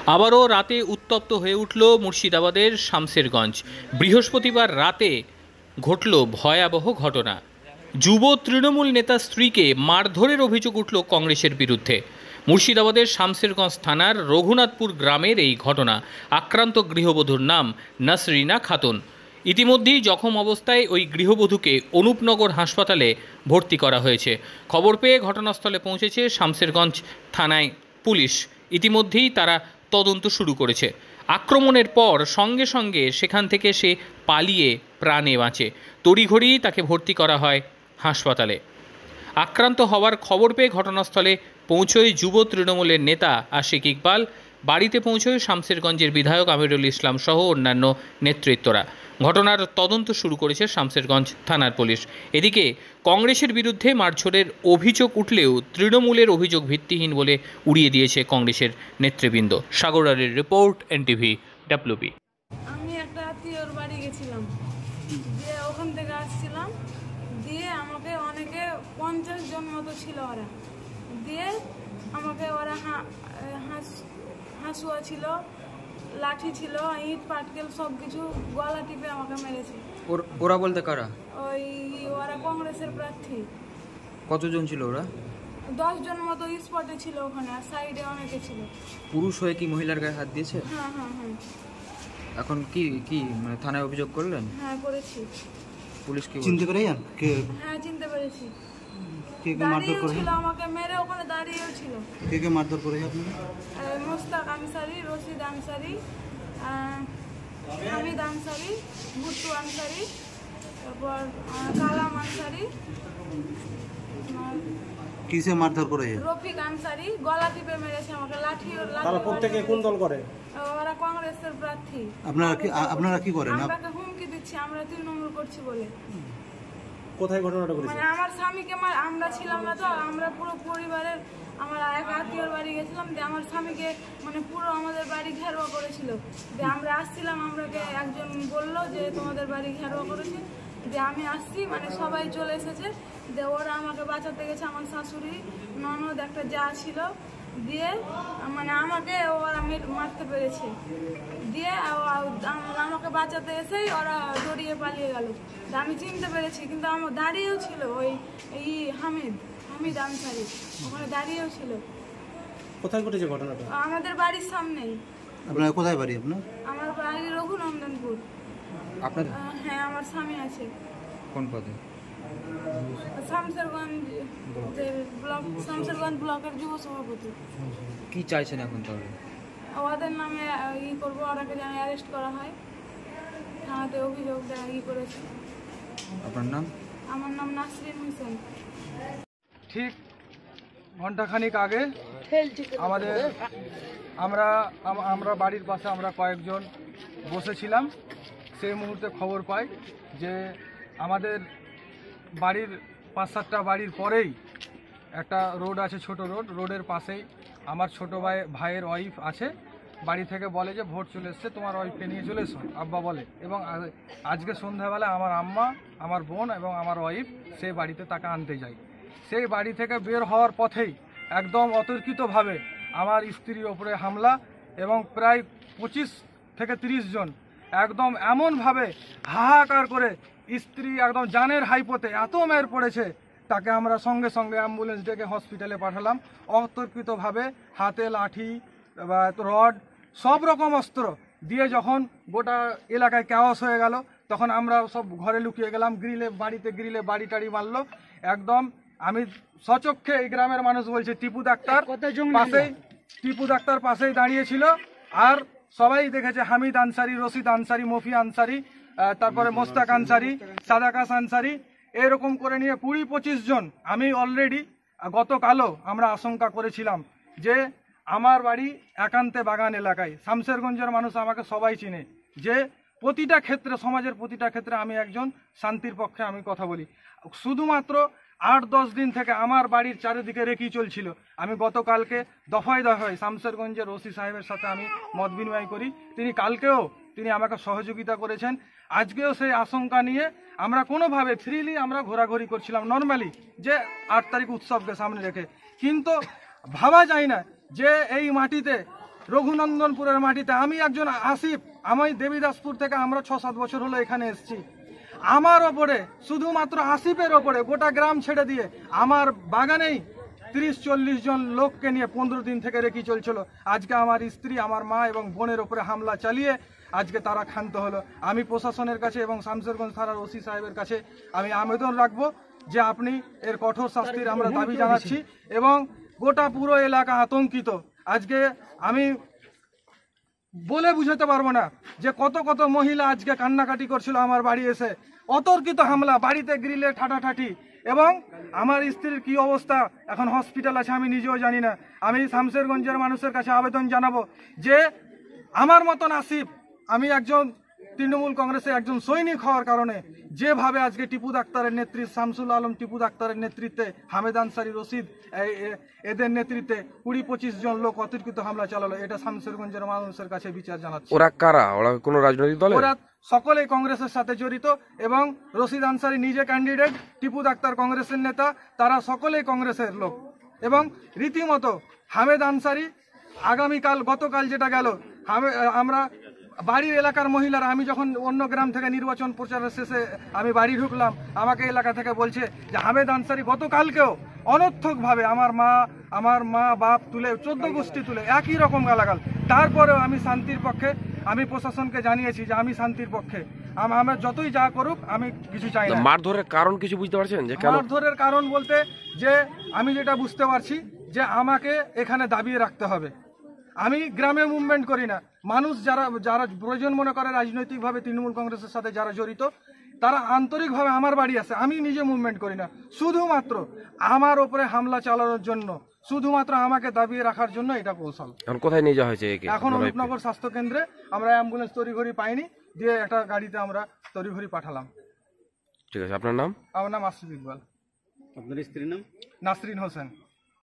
আবারও রাতে উত্তপ্ত হয়ে উঠল মুর্শিদাবাদের শামসেরগঞ্জ। বৃহস্পতিবার রাতে ঘটল ভয়াবহ ঘটনা। যুব তৃণমূল নেতা স্ত্রীকে মারধরের অভিযোগ উঠল কংগ্রেসের বিরুদ্ধে। মুর্শিদাবাদের শামসেরগঞ্জ থানার রঘুনাথপুর গ্রামের এই ঘটনা। আক্রান্ত গৃহবধূর নাম নাসরিনা খাতুন। ইতিমধ্যেই জখম অবস্থায় ওই গৃহবধূকে অনুপনগর হাসপাতালে ভর্তি করা হয়েছে। খবর পেয়ে ঘটনাস্থলে পৌঁছেছে শামসেরগঞ্জ থানায় পুলিশ। ইতিমধ্যেই তারা তদন্ত শুরু করেছে। আক্রমণের পর সঙ্গে সঙ্গে সেখান থেকে সে পালিয়ে প্রাণে বাঁচে। তড়িঘড়ি তাকে ভর্তি করা হয় হাসপাতালে। আক্রান্ত হওয়ার খবর পেয়ে ঘটনাস্থলে পৌঁছয় যুব তৃণমূলের নেতা আশিক ইকবাল। বাড়িতে পৌঁছয় শামসেরগঞ্জের বিধায়ক আমিরুল ইসলাম সহ অন্যান্য নেতৃত্বরা। ঘটনার তদন্ত শুরু করেছে শামসেরগঞ্জ থানার পুলিশ। এদিকে কংগ্রেসের বিরুদ্ধে মারধরের অভিযোগ উঠলেও তৃণমূলের অভিযোগ ভিত্তিহীন বলে উড়িয়ে দিয়েছে কংগ্রেসের নেতৃবৃন্দ। সাগরারের রিপোর্ট, এনটিভি ডাব্লিউবি। আমি একটা আত্মীয়র বাড়ি গেছিলাম, দিয়ে ওখান থেকে আসছিলাম, দিয়ে আমাকে অনেকে 50 জন মতো ছিল ওরা, দিয়ে আমাকে ওরা হাসুয়া ছিল, লাঠি ছিল, ইট পাটকেল সব কিছু গলা টিপে আমাকে মেরেছে। ওরা বলতে কারা? ওরা কংগ্রেসের প্রার্থী। কতজন ছিল ওরা? 10 জন মতো স্পটে ছিল ওখানে, আর সাইডে অনেকে ছিল। পুরুষ হয়ে কি মহিলার গায়ে হাত দিয়েছে? হ্যাঁ হ্যাঁ হ্যাঁ। এখন কি মানে থানায় অভিযোগ করলেন? হ্যাঁ করেছি। পুলিশ কি চিনতে পারে? হ্যাঁ চিনতে পেরেছি। কে মারধর করে? আমাকে মেরে ওখানে দাঁড়িয়েও ছিল। কে মারধর করে আপনাকে? মুস্তাক আনসারি, রশিদ আনসারি, হামিদ আনসারি, ভুট্টু আনসারি, তারপর কালাম আনসারি, কিসে মারধর করে? রফিক আনসারি গলা টিপে মেরেছে আমাকে, লাঠি। তারা প্রত্যেকে কোন দল করে? ওরা কংগ্রেসের প্রার্থী। আপনারা কি করেন? আমরা হুমকি দিচ্ছি আমরা তৃণমূল করছি বলে। কোথায় ঘটনাটা ঘটেছে? মানে আমার স্বামীকে আমরা ছিলাম না তো, আমরা পুরো পরিবারের, আমার এক আত্মীয়র বাড়ি গেছিলাম, দিয়ে আমার স্বামীকে মানে পুরো আমাদের বাড়ি ঘেরোয়া করেছিল। দিয়ে আমরা আসছিলাম, আমরাকে একজন বললো যে তোমাদের বাড়ি ঘেরোয়া করেছে। দিয়ে আমি আসছি, মানে সবাই চলে এসেছে, দিয়ে ওরা আমাকে বাঁচাতে গেছে, আমার শাশুড়ি, ননদ, একটা যা ছিল, দিয়ে মানে আমাকে ওরা মারতে পেরেছে। দিয়ে আমাকে বাঁচাতে এসেই ওরা দৌড়িয়ে পালিয়ে গেল। আমি চিনতে পেরেছি, কিন্তু আমার দাঁড়িয়েও ছিল ওই হামিদ আনসারি, ওখানে দাঁড়িয়েও ছিল। কোথায় ঘটেছে ঘটনাটা? আমাদের বাড়ির সামনেই। আপনার কোথায় বাড়ি? আমার বাড়ি রঘুনন্দনপুর। আপনার? হ্যাঁ আমার স্বামী আছে। কোন পদে? শামসেরগঞ্জ ব্লকের যুব সভাপতি। কি চাইছেন এখন তাহলে? ওদের নামে করবো, ওরাকে যেন অ্যারেস্ট করা হয়। থানাতে অভিযোগ করেছে। আপনার নাম? আমার নাম নাসরিন হোসেন। ঠিক ঘন্টাখানিক আগে আমরা বাড়ির পাশে আমরা কয়েকজন বসেছিলাম। সেই মুহূর্তে খবর পাই যে আমাদের বাড়ির 5-7টা বাড়ির পরেই একটা রোড আছে, ছোট রোডের পাশেই আমার ছোট ভাইয়ের ওয়াইফ আছে। বাড়ি থেকে বলে যে ভোট চলে এসছে, তোমার ওয়াইফকে নিয়ে চলে এসো, আব্বা বলে। এবং আজকে সন্ধ্যাবেলা আমার আম্মা, আমার বোন এবং আমার ওয়াইফ সেই বাড়িতে তাকে আনতে যায়। সেই বাড়ি থেকে বের হওয়ার পথেই একদম অতর্কিতভাবে আমার স্ত্রীর ওপরে হামলা, এবং প্রায় 25 থেকে 30 জন একদম এমনভাবে হাহাকার করে, স্ত্রী একদম জানের হাইপোতে এত মেয়ের পড়েছে, তাকে আমরা সঙ্গে সঙ্গে অ্যাম্বুলেন্স ডেকে হসপিটালে পাঠালাম। অতর্কিতভাবে হাতে লাঠি বা রড সব রকম অস্ত্র দিয়ে যখন গোটা এলাকায় ক্যাওয়াস হয়ে গেল, তখন আমরা সব ঘরে লুকিয়ে গেলাম। বাড়িতে গ্রিলে বাড়ি টাড়ি মারলো একদম। আমি সচক্ষে, এই গ্রামের মানুষ বলছে, টিপু ডাক্তার পাশেই দাঁড়িয়েছিল। আর সবাই দেখেছে হামিদ আনসারি, রশিদ আনসারি, মফি আনসারি, তারপরে মোস্তাক আনসারি, সাদাকাস আনসারি, এরকম করে নিয়ে 20-25 জন। আমি অলরেডি গতকালও আমরা আশঙ্কা করেছিলাম যে আমার বাড়ি একান্তে বাগান এলাকায়, শামসেরগঞ্জের মানুষ আমাকে সবাই চিনে, যে প্রতিটা ক্ষেত্রে, সমাজের প্রতিটা ক্ষেত্রে আমি একজন শান্তির পক্ষে আমি কথা বলি। শুধুমাত্র 8-10 দিন থেকে আমার বাড়ির চারিদিকে রেকি চলছিল। আমি গতকালকে দফায় শামসেরগঞ্জের ওসি সাহেবের সাথে আমি মত বিনিময় করি। তিনি আমাকে সহযোগিতা করেছেন। আজকেও সেই আশঙ্কা নিয়ে আমরা কোনোভাবে ফ্রিলি আমরা ঘোরাঘুরি করছিলাম নর্মালি, যে 8 তারিখ উৎসবকে সামনে রেখে। কিন্তু ভাবা যায় না যে এই মাটিতে রঘুনন্দনপুরের মাটিতে। আমি একজন আসিফ, আমি দেবীদাসপুর থেকে, আমরা 6-7 বছর হলো এখানে এসেছি। আমার ওপরে, শুধুমাত্র আসিফের ওপরে গোটা গ্রাম ছেড়ে দিয়ে আমার বাগানেই 30-40 জন লোককে নিয়ে 15 দিন থেকে রেখে চলছিল। আজকে আমার স্ত্রী, আমার মা এবং বোনের ওপরে হামলা চালিয়ে আজকে তারা ক্ষান্ত হলো। আমি প্রশাসনের কাছে এবং শামসেরগঞ্জ থানার ওসি সাহেবের কাছে আমি আবেদন রাখবো যে আপনি এর কঠোর শাস্তির আমরা দাবি জানাচ্ছি এবং গোটা পুরো এলাকা আতঙ্কিত। আজকে আমি বলে বুঝাতে পারবো না যে কত কত মহিলা আজকে কান্নাকাটি করছিল আমার বাড়ি এসে। অতর্কিত হামলা, বাড়িতে গ্রিলে ঠাটাঠাটি, এবং আমার স্ত্রীর কি অবস্থা এখন হসপিটাল আছে আমি নিজেও জানি না। আমি শামসেরগঞ্জের মানুষের কাছে আবেদন জানাবো যে আমার মতন আসিফ, আমি একজন তৃণমূল কংগ্রেসের একজন সৈনিক হওয়ার কারণে যেভাবে আজকে টিপু ডাক্তারের নেতৃত্বে, শামসুল আলম টিপু ডাক্তারের নেতৃত্বে, হামেদ আনসারি, রশিদ, এদের নেতৃত্বে 20-25 জন লোক অতর্কিত হামলা চালালো, এটা শামসেরগঞ্জের মানুষের কাছে বিচার জানাচ্ছে। ওরা কারা? ওরা কোনো রাজনৈতিক দল? ওরা সকলেই কংগ্রেসের সাথে জড়িত এবং রশিদ আনসারি নিজে ক্যান্ডিডেট, টিপু ডাক্তার কংগ্রেসের নেতা, তারা সকলেই কংগ্রেসের লোক। এবং রীতিমতো হামেদ আনসারি আগামীকাল, গতকাল যেটা গেল, আমরা বাড়ির এলাকার মহিলারা, আমি যখন অন্য গ্রাম থেকে নির্বাচন প্রচারের শেষে আমি বাড়ি ঢুকলাম, আমাকে এলাকা থেকে বলছে যে হামেদ আনসারি গতকালকেও অনর্থকভাবে আমার মা বাপ তুলে 14 গোষ্ঠী তুলে একই রকম গালাগাল। তারপরেও আমি শান্তির পক্ষে, আমি প্রশাসনকে জানিয়েছি যে আমি শান্তির পক্ষে, আমার যতই যা করুক আমি কিছু চাই না। মারধরের কারণ কিছু বুঝতে পারছেন যে কেন? মারধরের কারণ বলতে যে আমি যেটা বুঝতে পারছি যে আমাকে এখানে দাবিয়ে রাখতে হবে। আমি গ্রামে মুভমেন্ট করি না, মানুষ যারা যারা প্রয়োজন মনে করে রাজনৈতিকভাবে তৃণমূল কংগ্রেসের সাথে যারা জড়িত, তারা আন্তরিকভাবে আমার বাড়ি আসে, আমি নিজে মুভমেন্ট করি না। শুধুমাত্র আমার ওপরে হামলা চালানোর জন্য, শুধুমাত্র আমাকে দাবিয়ে রাখার জন্য এটা কৌশল। এখন কোথায় নিয়ে যাওয়া হয়েছে একে? এখন অনুপনগর স্বাস্থ্য কেন্দ্রে, আমরা অ্যাম্বুলেন্স তড়িঘড়ি পাইনি, দিয়ে একটা গাড়িতে আমরা তড়িঘড়ি পাঠালাম। ঠিক আছে, আপনার নাম? আমার নাম আসিফ ইকবাল। আপনার স্ত্রীর নাম? নাসরিন হোসেন।